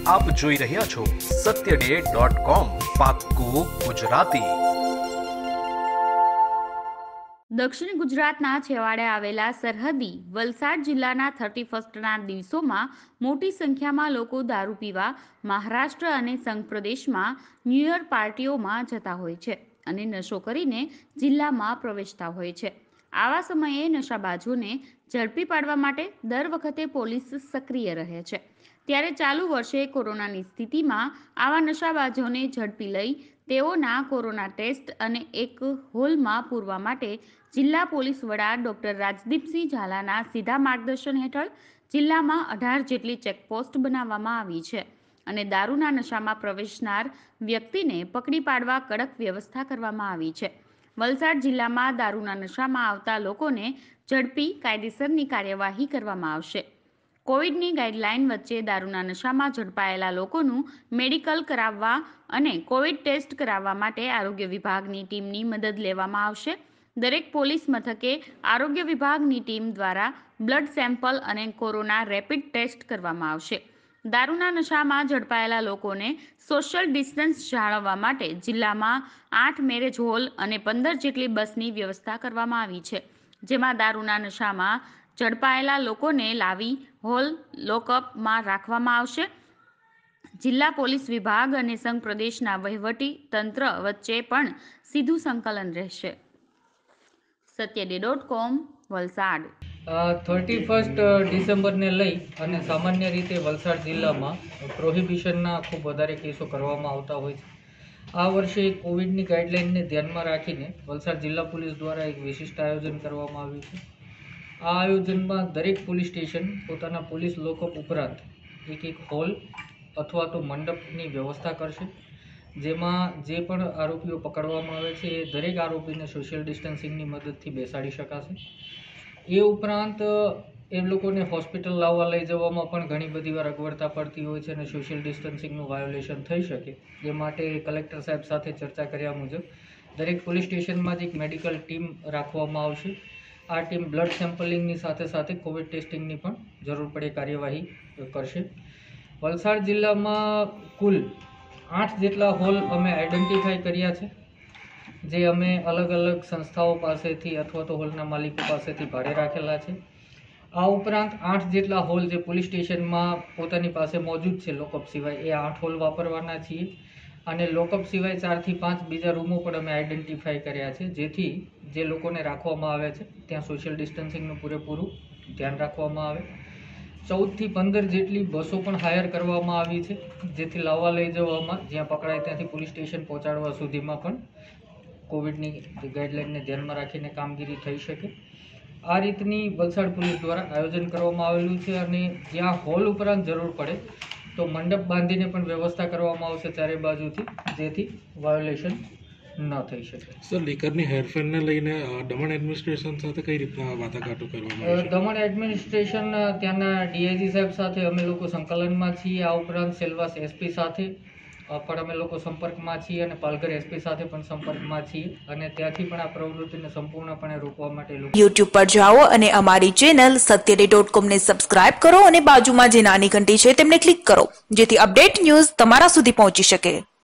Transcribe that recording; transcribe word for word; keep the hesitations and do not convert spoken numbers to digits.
આપ જોઈ રહ્યા છો સત્ય ડે ડોટ કોમ, પાક્કું ગુજરાતી। દક્ષિણ ગુજરાતના છેવાડે આવેલા સરહદી વલસાડ જિલ્લાના થર્ટી ફર્સ્ટના દિવસોમાં મોટી સંખ્યામાં લોકો દારૂ પીવા મહારાષ્ટ્ર અને સંઘ પ્રદેશમાં ન્યૂ યર પાર્ટીઓમાં જતા હોય છે અને નશો કરીને જિલ્લામાં પ્રવેશતા હોય છે। આવા સમયે નશાબાજોને ઝડપી પાડવા માટે દર વખતે પોલીસ સક્રિય રહે છે। ત્યારે ચાલુ વર્ષે કોરોનાની સ્થિતિમાં આવા નશાબાજોને ઝડપી લઈ તેઓના કોરોના ટેસ્ટ અને એક હોલમાં પૂરવા માટે જિલ્લા પોલીસ વડા ડોક્ટર રાજદીપસિંહ ઝાલાના સીધા માર્ગદર્શન હેઠળ જિલ્લામાં અઢાર જેટલી ચેકપોસ્ટ બનાવવામાં આવી છે અને દારૂના નશામાં પ્રવેશનાર વ્યક્તિને પકડી પાડવા કડક વ્યવસ્થા કરવામાં આવી છે। વલસાડ જિલ્લામાં દારૂના નશામાં આવતા લોકોને ઝડપી કાયદેસરની કાર્યવાહી કરવામાં આવશે। કોવિડની ગાઈડલાઈન વચ્ચે દારૂના નશામાં ઝડપાયેલા લોકોનું મેડિકલ કરાવવા અને કોવિડ ટેસ્ટ કરાવવા માટે આરોગ્ય વિભાગની ટીમની મદદ લેવામાં આવશે। દરેક પોલીસ મથકે આરોગ્ય વિભાગની ટીમ દ્વારા બ્લડ સેમ્પલ અને કોરોના રેપિડ ટેસ્ટ કરવામાં આવશે। દારૂના નશામાં ઝડપાયેલા લોકોને સોશિયલ ડિસ્ટન્સ જાળવવા માટે જિલ્લામાં આઠ મેરેજ હોલ અને પંદર જેટલી બસની વ્યવસ્થા કરવામાં આવી છે, જેમાં દારૂના નશામાં ઝડપાયેલા લોકોને લાવી હોલ લોકઅપમાં રાખવામાં આવશે। જિલ્લા પોલીસ વિભાગ અને સંઘ પ્રદેશના વહીવટી તંત્ર વચ્ચે પણ સીધું સંકલન રહેશે। સત્ય day dot com Valsad. Thirty first ડિસેમ્બરને લઈ અને સામાન્ય રીતે વલસાડ જિલ્લામાં પ્રોહિબિશનના ખૂબ વધારે કેસો કરવામાં આવતા હોય છે। આ વર્ષે કોવિડની ગાઈડલાઇનને ધ્યાનમાં રાખીને વલસાડ જિલ્લા પોલીસ દ્વારા એક વિશિષ્ટ આયોજન કરવામાં આવ્યું છે। આ આયોજનમાં દરેક પોલીસ સ્ટેશન પોતાના પોલીસ લોકઅપ ઉપરાંત એક એક હોલ અથવા તો મંડપની વ્યવસ્થા કરશે, જેમાં જે પણ આરોપીઓ પકડવામાં આવે છે એ દરેક આરોપીને સોશિયલ ડિસ્ટન્સિંગની મદદથી બેસાડી શકાશે। એ ઉપરાંત એ લોકોને હોસ્પિટલ લાવવા લઈ જવામાં પણ ઘણી બધી વાર અગવડતા પડતી હોય છે અને સોશિયલ ડિસ્ટન્સિંગનું વાયોલેશન થઈ શકે, એ માટે કલેક્ટર સાહેબ સાથે ચર્ચા કર્યા મુજબ દરેક પોલીસ સ્ટેશનમાં જ એક મેડિકલ ટીમ રાખવામાં આવશે। આ ટીમ બ્લડ સેમ્પલિંગની સાથે સાથે કોવિડ ટેસ્ટિંગની પણ જરૂર પડે કાર્યવાહી કરશે। વલસાડ જિલ્લામાં કુલ આઠ જેટલા હોલ અમે આઈડેન્ટિફાઈ કર્યા છે, જે અમે અલગ અલગ સંસ્થાઓ પાસેથી અથવા તો હોલના માલિકો પાસેથી ભાડે રાખેલા છે। આ ઉપરાંત આઠ જેટલા હોલ જે પોલીસ સ્ટેશનમાં પોતાની પાસે મોજૂદ છે લોકઅપ સિવાય, એ આઠ હોલ વાપરવાના છીએ અને લોકઅપ સિવાય ચારથી પાંચ બીજા રૂમો પણ અમે આઈડેન્ટિફાઈ કર્યા છે, જેથી જે લોકોને રાખવામાં આવે છે ત્યાં સોશિયલ ડિસ્ટન્સિંગનું પૂરેપૂરું ધ્યાન રાખવામાં આવે। ચૌદથી પંદર જેટલી બસો પણ હાયર કરવામાં આવી છે, જેથી લાવવા લઈ જવામાં જ્યાં પકડાય ત્યાંથી પોલીસ સ્ટેશન પહોંચાડવા સુધીમાં પણ કોવિડની ગાઈડલાઇનને ધ્યાનમાં રાખીને કામગીરી થઈ શકે। આ રીતની વલસાડ પોલીસ દ્વારા આયોજન કરવામાં આવેલું છે અને જ્યાં હોલ ઉપરાંત જરૂર પડે તો મંડપ બાંધીને પણ વ્યવસ્થા કરવામાં આવશે ચારે બાજુથી, જેથી વાયોલેશન ન થઈ શકે। સર, લીકરની હેરફેરને લઈને દમણ એડમિનિસ્ટ્રેશન સાથે કઈ રીતના વાટાઘાટો કરવામાં આવે છે? દમણ એડમિનિસ્ટ્રેશન ત્યાંના ડીઆઈજી સાહેબ સાથે અમે લોકો સંકલનમાં છીએ। આ ઉપરાંત સેલવાસ એસપી સાથે પણ અમે લોકો સંપર્કમાં છીએ અને પાલઘર એસપી સાથે પણ સંપર્કમાં છીએ અને ત્યાંથી પણ આ પ્રવૃત્તિને સંપૂર્ણપણે રોકવા માટે યુટ્યુબ પર જાઓ અને અમારી ચેનલ સત્ય ડે ડોટ કોમ ને સબસ્ક્રાઇબ કરો અને બાજુમાં જે નાની ઘંટી છે તેમને ક્લિક કરો, જેથી અપડેટ ન્યૂઝ તમારા સુધી પહોંચી શકે।